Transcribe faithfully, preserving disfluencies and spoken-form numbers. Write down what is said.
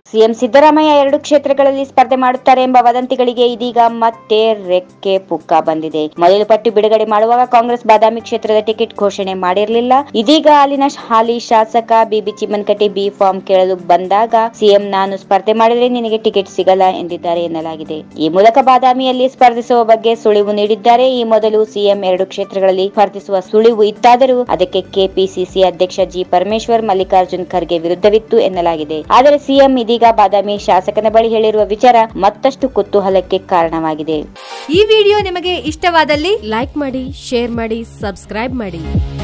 CM Siddaramaiah ಎರಡು ಕ್ಷೇತ್ರಗಳಲ್ಲಿ ಸ್ಪರ್ಧೆ ಮಾಡುತ್ತಾರೆ ಎಂಬ ವದಂತಿಗಳಿಗೆ ಇದೀಗ ಮತ್ತೆ ರೆಕ್ಕೆ ಪುಕ್ಕ ಬಂದಿದೆ. ಮೊದಲು ಪಟ್ಟಿ ಬಿಡುಗಡೆ ಮಾಡುವಾಗ ಕಾಂಗ್ರೆಸ್ ಬಾದಾಮಿ ಕ್ಷೇತ್ರದ ಟಿಕೆಟ್ ಘೋಷಣೆ ಮಾಡಿರಲಿಲ್ಲ. ಇದೀಗ ಅಲ್ಲಿನ ಹಾಲಿ ಶಾಸಕ ಬಿಬಿ ಚಿಮ್ಮನಕಟ್ಟಿ ಬಿ ಫಾರ್ಮ್ ಕೇಳಲು ಬಂದಾಗ ಸಿಎಂ ನಾನು ಸ್ಪರ್ಧೆ ಮಾಡಿದ್ರೆ ನಿನಗೆ ಟಿಕೆಟ್ ಸಿಗಲ್ಲ ಎಂದಿದ್ದಾರೆ ಎನ್ನಲಾಗಿದೆ. ಈ ಮೂಲಕ ಬಾದಾಮಿಯಲ್ಲಿ ಸ್ಪರ್ಧಿಸುವ ಬಗ್ಗೆ ಸುಳಿವು ನೀಡಿದ್ದಾರೆ. ಈ ಮೊದಲು ಸಿಎಂ ಎರಡು ಕ್ಷೇತ್ರಗಳಲ್ಲಿ ಸ್ಪರ್ಧಿಸುವ ಸುಳಿವು ಇತ್ತಾದರೂ ಅದಕ್ಕೆ ಕೆಪಿಸಿಸಿ ಅಧ್ಯಕ್ಷ ಜಿ ಪರಮೇಶ್ವರ್ ಮಲ್ಲಿಕಾರ್ಜುನ್ ಖರ್ಗೆ ವಿರುದ್ಧವಿತ್ತು ಎನ್ನಲಾಗಿದೆ. ಆದರೆ ಸಿಎಂ ಇದೀಗ ಬಾದಾಮಿ ಶಾಸಕನ ಬಳಿ ಹೇಳಿರುವ ವಿಚಾರ ಮತ್ತಷ್ಟು ಕುತೂಹಲಕ್ಕೆ ಕಾರಣವಾಗಿದೆ. ಈ ವಿಡಿಯೋ ನಿಮಗೆ ಇಷ್ಟವಾದಲ್ಲಿ ಲೈಕ್ ಮಾಡಿ, ಶೇರ್ ಮಾಡಿ, ಸಬ್ಸ್ಕ್ರೈಬ್ ಮಾಡಿ.